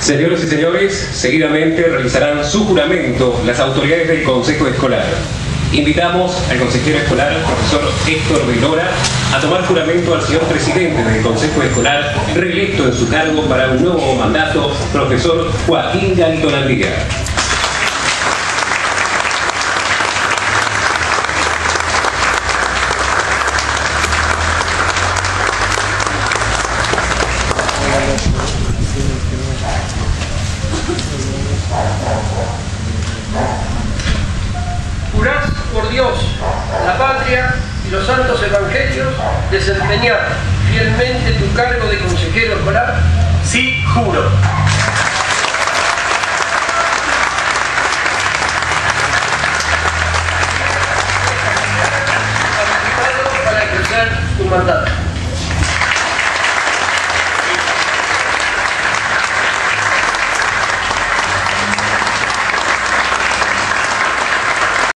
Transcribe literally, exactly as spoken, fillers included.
Señoras y señores, seguidamente realizarán su juramento las autoridades del Consejo Escolar. Invitamos al consejero escolar, profesor Héctor Velora, a tomar juramento al señor presidente del Consejo Escolar, reelecto en su cargo para un nuevo mandato, profesor Joaquín Gaitolandía. Jurás por Dios, la patria y los santos evangelios desempeñar fielmente tu cargo de consejero escolar. Sí, juro. Habilitado para ejercer tu mandato.